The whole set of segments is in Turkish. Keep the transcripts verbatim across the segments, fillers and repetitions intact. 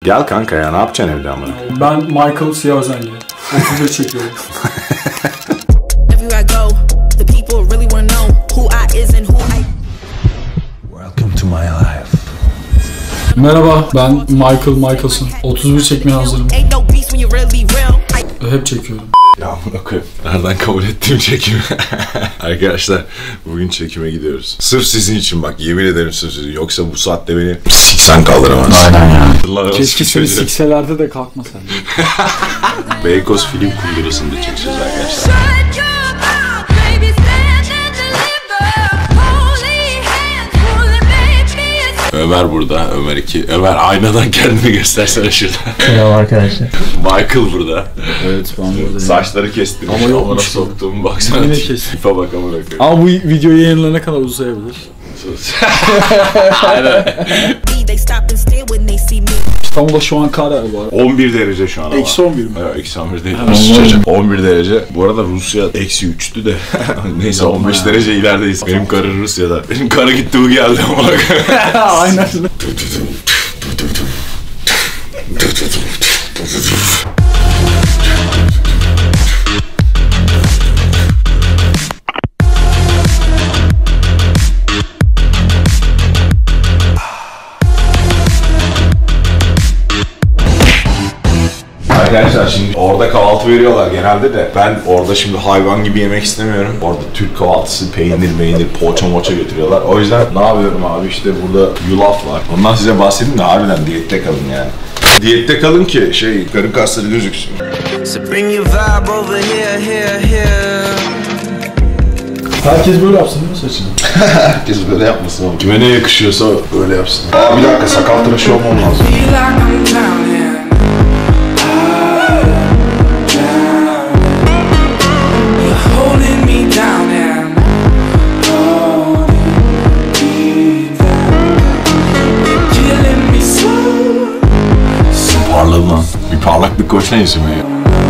Gel kanka ya, ne yapacaksın evde amına? Ben Michael Siyah Özengi. otuz bir çekiyorum. Welcome to my life. Merhaba, ben Michael Michaelson. otuz bir çekmeye hazırım. Hep çekiyorum. Ya amına koyayım. Nereden kabul ettiğim çekimi? Arkadaşlar, bugün çekime gidiyoruz. Sırf sizin için bak, yemin ederim sırf sizin. Yoksa bu saatte beni siksen kaldıramaz. Aynen ya. Keşke seni sikselerde de kalkmasan. Beykoz Film Kundurası'nda çekeceğiz arkadaşlar. Ömer burada, Ömer iki. Ömer aynadan kendini göstersene şurada. Merhaba arkadaşlar. Michael burada. Evet, ben buradayım. Saçları kestim. Ama yokmuş. Soktum, baksana. Yine kestim. Tipe bak amına koyayım. Ama bu videoyu yayınlanana kadar uzayabilir. Aynen. İstanbul'da şu an kar var. on bir derece şu an ama. Eksi on bir mi? Evet, eksi on bir değil. on bir derece. Bu arada Rusya eksi üçtü de. Neyse on beş derece ilerideyiz. Benim karı Rusya'da. Benim karı gitti, bu geldi ama. Aynen. Arkadaşlar şimdi orada kahvaltı veriyorlar genelde de ben orada şimdi hayvan gibi yemek istemiyorum. Orada Türk kahvaltısı peynir meynir poğaça moça götürüyorlar. O yüzden ne yapıyorum abi, işte burada yulaf var. Ondan size bahsedeyim de harbiden diyette kalın yani. Diyette kalın ki şey karın kasları gözüksün. Herkes böyle yapsın değil mi saçını? Herkes böyle yapmasın oğlum. Kime ne yakışıyorsa öyle yapsın. Aa, bir dakika, sakal tıraşı olmam lazım. Parladı lan. Bir parlaklık koysana yüzüme ya.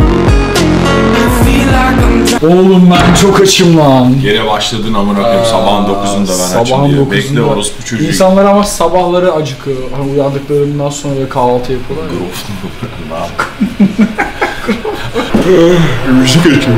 Oğlum ben çok açım lan. Gene başladın amına koyayım, sabahın dokuzunda ben açım diye. Bekle orospu çocuğu. İnsanlar ama sabahları acıkıyor. Hani uyandıklarından sonra da kahvaltı yapıyorlar ya. Ne yapayım? Müzik açıyor.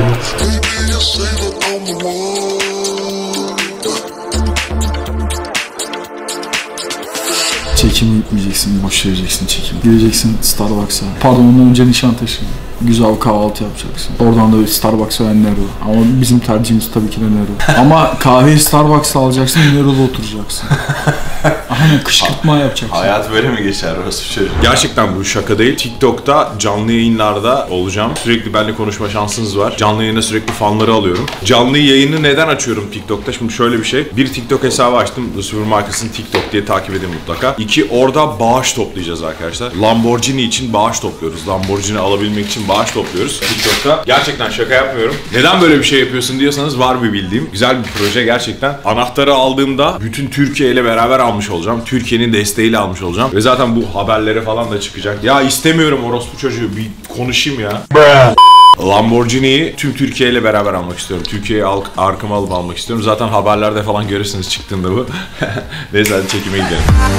Çekime gitmeyeceksin, boş vereceksin çekimi. Gideceksin Starbucks'a. Pardon, ondan önce Nişantaşı. Güzel bir kahvaltı yapacaksın. Oradan da Starbucks'a ve Nero. Ama bizim tercihimiz tabii ki de Nero. Ama kahveyi Starbucks'a alacaksın, Nero'da oturacaksın. Aynen, kışkırtma yapacaksın. Hayat böyle mi geçer orası şey? Gerçekten bu şaka değil. TikTok'ta canlı yayınlarda olacağım. Sürekli benimle konuşma şansınız var. Canlı yayında sürekli fanları alıyorum. Canlı yayını neden açıyorum TikTok'ta? Şimdi şöyle bir şey. Bir TikTok hesabı açtım. The Supermarket'ın TikTok diye takip edin mutlaka. İki, orada bağış toplayacağız arkadaşlar. Lamborghini için bağış topluyoruz. Lamborghini alabilmek için bağış topluyoruz TikTok'ta. Gerçekten şaka yapmıyorum. Neden böyle bir şey yapıyorsun diyorsanız var bir bildiğim. Güzel bir proje gerçekten. Anahtarı aldığımda bütün Türkiye ile beraber almış olacağım. Türkiye'nin desteğiyle almış olacağım. Ve zaten bu haberlere falan da çıkacak. Ya istemiyorum orospu çocuğu, bir konuşayım ya. Lamborghini'yi tüm Türkiye ile beraber almak istiyorum. Türkiye'yi arkama alıp almak istiyorum. Zaten haberlerde falan görürsünüz çıktığında bu. Neyse hadi çekime gidelim.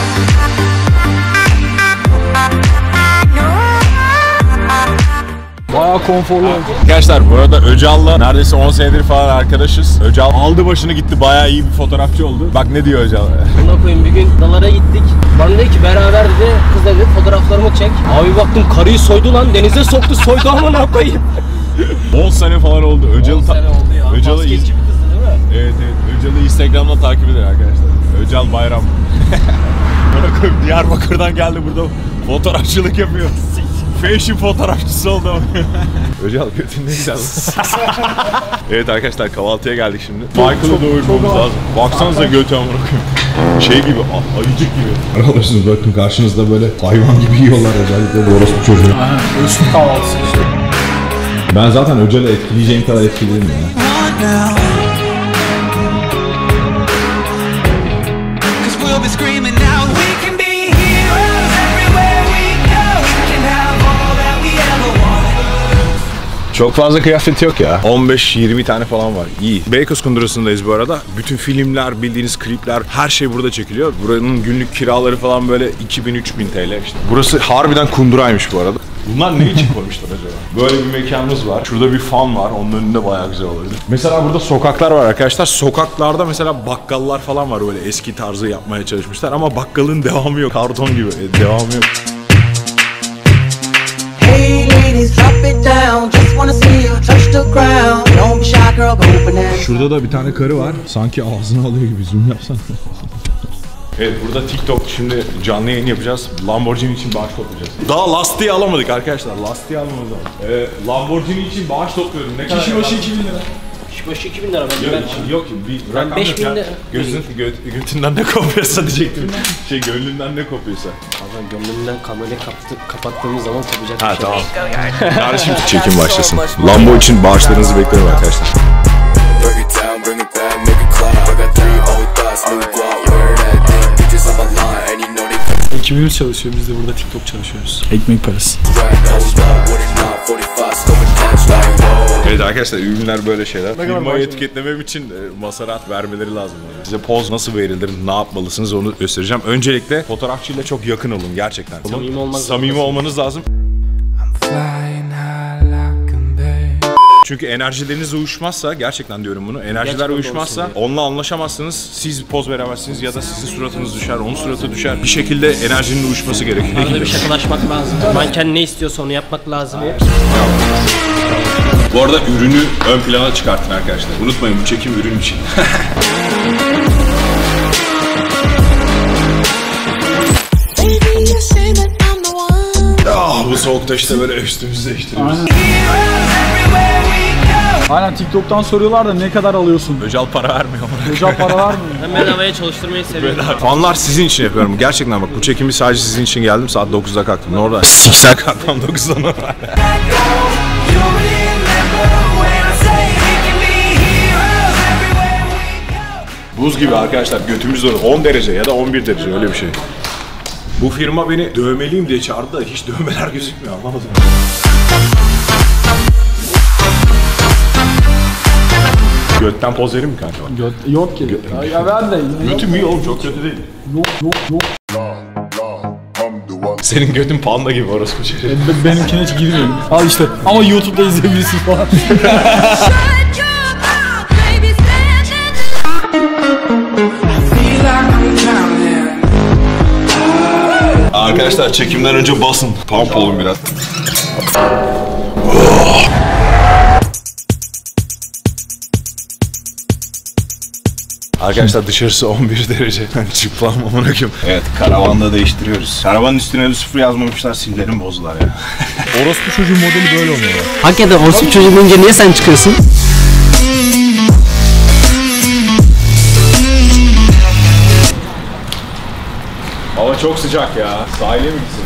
Bayağı konforlu oldu. Arkadaşlar bu arada Öcal'la neredeyse on senedir falan arkadaşız. Öcal aldı başını gitti, bayağı iyi bir fotoğrafçı oldu. Bak ne diyor Öcal. Buna koyayım, bir gün dalara gittik. Bana dedi ki beraber dedi, kız dedi fotoğraflarımı çek. Abi baktım karıyı soydu lan, denize soktu, soydu amına koyayım. on sene falan oldu. Öcal on sene oldu ya. Öcal'ı basketçi bir kızdı değil mi? Evet evet. Öcal'ı Instagram'dan takip edin arkadaşlar. Öcal Bayram. Bana koyayım, Diyarbakır'dan geldi, burada fotoğrafçılık yapıyor. Fashion fotoğrafçısı oldu. Öcal götün ne güzel. Evet arkadaşlar, kahvaltıya geldik şimdi. Michael'ı doyurmamız lazım. Baksanıza götü amına koyayım. Şey gibi, ayıcık gibi. Arkadaşlar bakın, karşınızda böyle hayvan gibi yiyorlar, özellikle bu orospu çocuğu. Aynen, üstü kahvaltısı işte. Ben zaten Öcal'ı etkileyeceğim kadar etkiledim ya. Çok fazla kıyafeti yok ya. on beş yirmi tane falan var. İyi. Beykoz Kundurası'ndayız bu arada. Bütün filmler, bildiğiniz klipler, her şey burada çekiliyor. Buranın günlük kiraları falan böyle iki bin üç bin T L işte. Burası harbiden kunduraymış bu arada. Bunlar ne için koymuşlar acaba? Böyle bir mekanımız var. Şurada bir fan var. Onun önünde bayağı güzel olabilir. Mesela burada sokaklar var arkadaşlar. Sokaklarda mesela bakkallar falan var. Böyle eski tarzı yapmaya çalışmışlar ama bakkalın devamı yok. Karton gibi. E, devamı yok. Hey ladies, drop it down. Just wanna see you touch the ground. Don't be shy, girl, go open that. Şurada da bir tane karı var. Sanki ağzını alıyor gibi. Zoom yapsana. Evet, burada TikTok şimdi canlı yayın yapacağız. Lamborghini için bağış toplayacağız. Daha lastiği alamadık arkadaşlar. Lastiği alamadık. Ee, Lamborghini için bağış topluyorum. Ne kadar? Kişi başı iki bin lira. Kişi başı iki bin lira ben. Yok, ben yok bir rakam beş yok bin ya. lira. Gözün, gö, götünden ne kopuyorsa diyecektim. Şey gönlünden ne kopuyorsa. Ama gönlümden kamerayı kapattık, kapattığımız zaman kopacak Ha bir şey. tamam. Yani şimdi çekim başlasın. Lambo için bağışlarınızı bekliyorum arkadaşlar. iki bin üç çalışıyor, biz de burada TikTok çalışıyoruz. Ekmek parası. Evet arkadaşlar, ürünler böyle şeyler. Firmayı etiketlemem için masarat vermeleri lazım. Yani. Size poz nasıl verilir, ne yapmalısınız onu göstereceğim. Öncelikle fotoğrafçıyla çok yakın olun gerçekten. Samimi olmak Samimi olmanız lazım. Çünkü enerjileriniz uyuşmazsa, gerçekten diyorum bunu, enerjiler Gerçekten uyuşmazsa onunla anlaşamazsınız, siz poz veremezsiniz ya da sizin suratınız düşer, onun suratı düşer. Bir şekilde enerjinin uyuşması gerekiyor. Arada bir şakalaşmak lazım. Manken ne istiyorsa onu yapmak lazım. Bu arada ürünü ön plana çıkartın arkadaşlar. Unutmayın, bu çekim ürün için. Ah, bu soğukta işte böyle üstümüzü değiştiriyoruz. Aynen, TikTok'tan soruyorlar da ne kadar alıyorsun? Öcal para vermiyor mu? Özel para var mı? Ben bedavaya çalıştırmayı seviyorum. Fanlar sizin için yapıyorum. Gerçekten bak, bu çekimi sadece sizin için geldim. Saat dokuzda kalktım. Orada siksen kalkmam dokuzdan oraya. Buz gibi arkadaşlar, götümüz doğru. on derece ya da on bir derece, öyle bir şey. Bu firma beni dövmeliyim diye çağırdı da hiç dövmeler gözükmüyor, anlamadım. Götten poz verir mi kanka? Göt, yok ki. Ya, ya ver de. Götüm iyi oğlum, çok kötü değil. Yok yok yok. Senin götün panda gibi, orası bu şey. Benimkine hiç girmiyorum. Al işte, ama YouTube'da izleyebilirsin falan. Arkadaşlar, çekimden önce basın. Pump olun biraz. Arkadaşlar dışarısı on bir derece. Çıplam amına koyayım. Evet, karavanda değiştiriyoruz. Karavanın üstüne de sıfır yazmamışlar, sillerim bozdular ya. Orospu çocuğu modeli böyle olmuyor. Hakikaten orası çocuğu deyince niye sen çıkıyorsun? Hava çok sıcak ya. Sahile mi gitsin?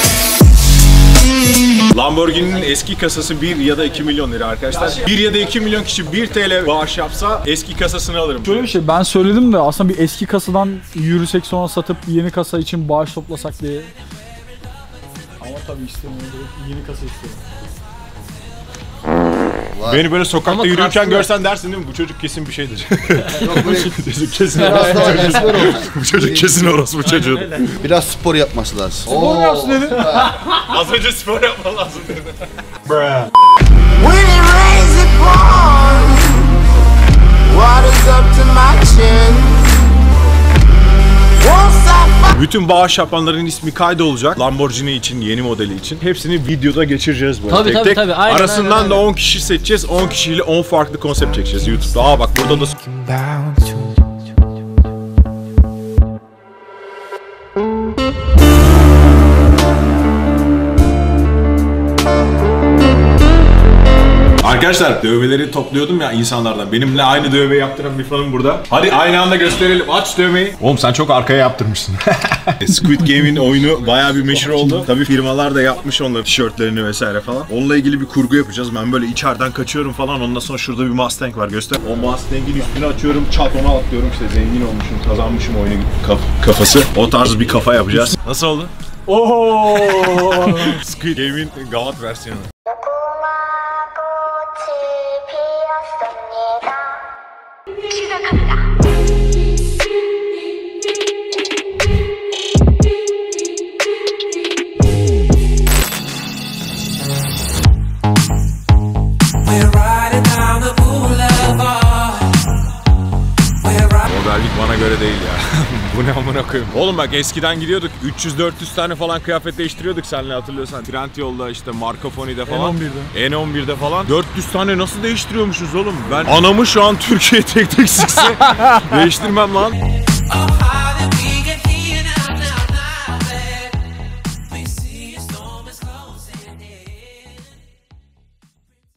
Lamborghini'nin eski kasası bir ya da iki milyon lira arkadaşlar. bir ya da iki milyon kişi bir TL bağış yapsa eski kasasını alırım. Şöyle bir şey, ben söyledim de aslında bir eski kasadan yürüsek sonra satıp yeni kasa için bağış toplasak diye. Ama tabii istemiyorum, yeni kasa istiyorum. Beni böyle sokakta Ama yürürken karşılığı- görsen dersin değil mi? Bu çocuk kesin bir şeydir. Yok böyle çocuk kesin biraz daha esmer olsun. Bu çocuk kesin orospu çocuğu. Biraz spor yapması lazım. Spor mu yapsın dedi? Az önce spor yapman lazım dedi. When it rains, it pours. Water's up to my chin. Won't stop. Bütün bağış yapanların ismi kaydolacak. Lamborghini için, yeni modeli için. Hepsini videoda geçireceğiz böyle Tabii, tek tabii, tek. tabii. Aynen, Arasından aynen, da aynen. on kişi seçeceğiz. on kişiyle on farklı konsept çekeceğiz YouTube'da. Aa bak, burada da Bounce. Arkadaşlar, dövmeleri topluyordum ya insanlardan. Benimle aynı dövme yaptıran bir fanım burada. Hadi aynı anda gösterelim. Aç dövmeyi. Oğlum sen çok arkaya yaptırmışsın. Squid Game'in oyunu bayağı bir meşhur oldu. Tabii firmalar da yapmış onların tişörtlerini vesaire falan. Onunla ilgili bir kurgu yapacağız. Ben böyle içeriden kaçıyorum falan. Ondan sonra şurada bir Mustang var, göster. O Mustang'in üstüne açıyorum, çat ona atlıyorum. İşte zengin olmuşum, kazanmışım oyunu kaf- kafası. O tarz bir kafa yapacağız. Nasıl oldu? Ooo. Squid Game'in Gavat versiyonu. Terlik bana göre değil ya. Bu ne amına koyayım. Oğlum bak eskiden gidiyorduk üç yüz dört yüz tane falan kıyafet değiştiriyorduk seninle, hatırlıyorsan. Trendyol'da işte Marcofoni'de falan. N on bir'de. N on bir'de falan. dört yüz tane nasıl değiştiriyormuşuz oğlum? Ben anamı şu an Türkiye tek tek sıksa değiştirmem lan.